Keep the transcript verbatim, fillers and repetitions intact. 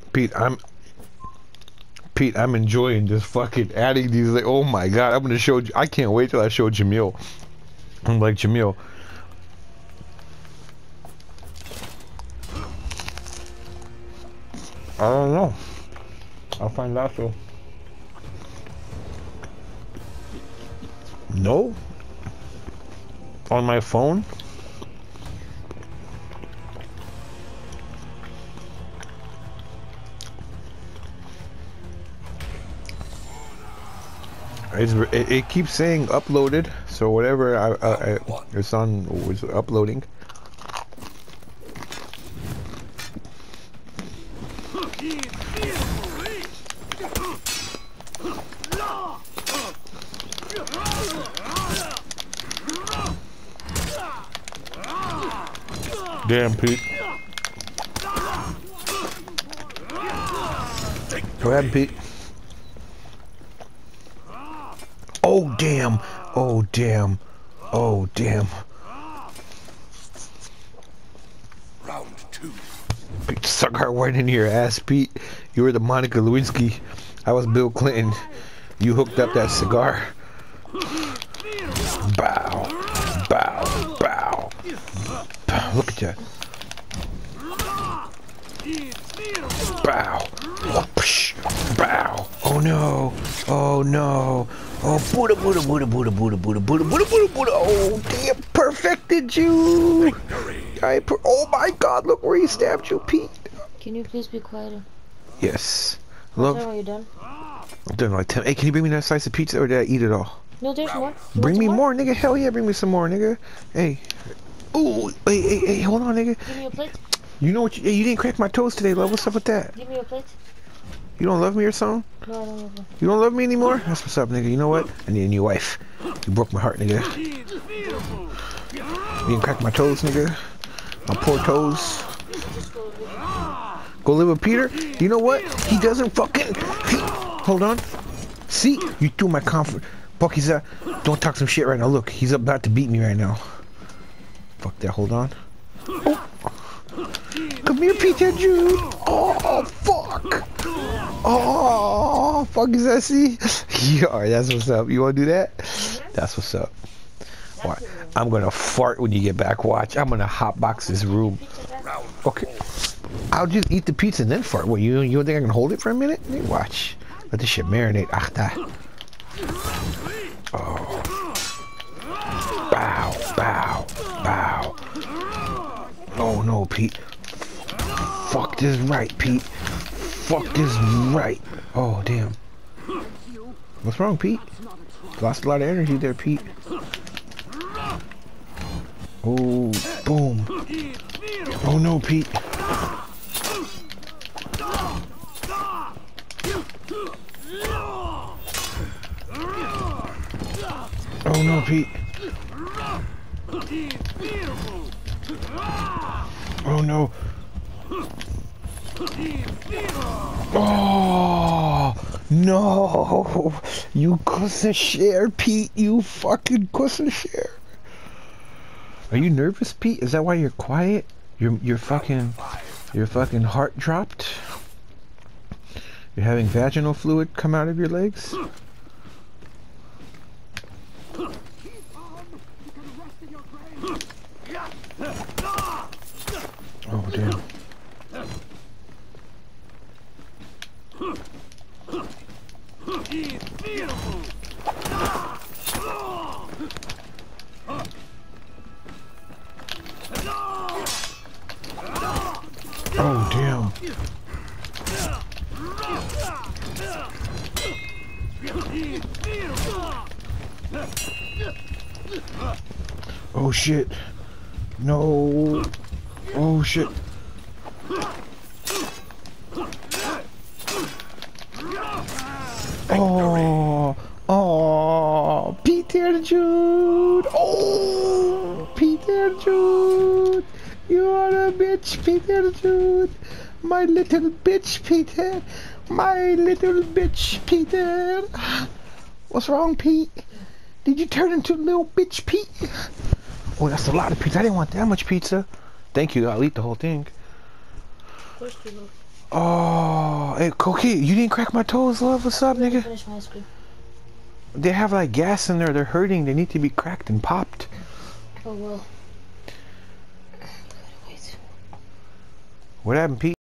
Pete, I'm Pete, I'm enjoying this fucking adding these. Like, oh my god, I'm gonna show. I can't wait till I show Jamil. I'm like Jamil. I don't know. I'll find out though. No. On my phone. It's, it, it keeps saying uploaded, so whatever I, I, I, it's on was uploading. Damn, Pete. Go ahead, Pete. Oh damn! Oh damn! Oh damn! Round two. Pete, suck her right into your ass, Pete. You were the Monica Lewinsky. I was Bill Clinton. You hooked up that cigar. Bow, bow, bow. Bow. Look at that. Bow. Oh, psh. Bow. Oh no. Oh no. Oh, Buddha, Buddha, Buddha, Buddha, Buddha, Buddha, Buddha, Buddha, Buddha, Buddha. Oh, damn, perfected you. I per oh my God, look where he stabbed you, Pete. Can you please be quieter? Yes. Look. Are you done? I'm done like ten. Hey, can you bring me that slice of pizza or did I eat it all? No, there's more. You Bring me more? more, nigga. Hell yeah, bring me some more, nigga. Hey. Ooh, hey, hey, hey, hold on, nigga. Give me a plate. You know what? You, hey, you didn't crack my toes today, love. What's up with that? Give me a plate. You don't love me or something? No, I don't love you. You don't love me anymore? That's what's up, nigga. You know what? I need a new wife. You broke my heart, nigga. You didn't crack my toes, nigga. My poor toes. Go live with Peter? You know what? He doesn't fucking... He... Hold on. See? You threw my confidence. Bucky's uh don't talk some shit right now. Look, he's about to beat me right now. Fuck that, hold on. Oh. Come here, Peter Jude. Oh, fuck. Oh, fuck is that, see? Yeah, that's what's up. You wanna do that? That's what's up. What? I'm gonna fart when you get back. Watch. I'm gonna hotbox this room. Okay. I'll just eat the pizza and then fart. What, you, you don't think I can hold it for a minute? Hey, watch. Let this shit marinate. Ach, that. Oh. Bow, bow, bow. Oh no, Pete. Fuck this right, Pete. Fuck this right. Oh, damn. What's wrong, Pete? Lost a lot of energy there, Pete. Oh, boom. Oh no, Pete. Oh no, Pete. Oh no. Oh no. You cuss and share, Pete. You fucking cuss and share. Are you nervous, Pete? Is that why you're quiet? Your your fucking your fucking heart dropped? You're having vaginal fluid come out of your legs? Oh damn. Oh damn. Oh shit. No. Oh shit. Oh. Oh. Peter Jude. Oh. Peter Jude. You are a bitch, Peter Jude. My little bitch, Peter. My little bitch, Peter. What's wrong, Pete? Did you turn into a little bitch, Pete? Oh, that's a lot of pizza. I didn't want that much pizza. Thank you. I'll eat the whole thing. Of course we will. Oh. Hey, Cokie, you didn't crack my toes, love. What's up, nigga? Finish my ice cream. They have like gas in there. They're hurting. They need to be cracked and popped. Oh well. Wait. What happened, Pete?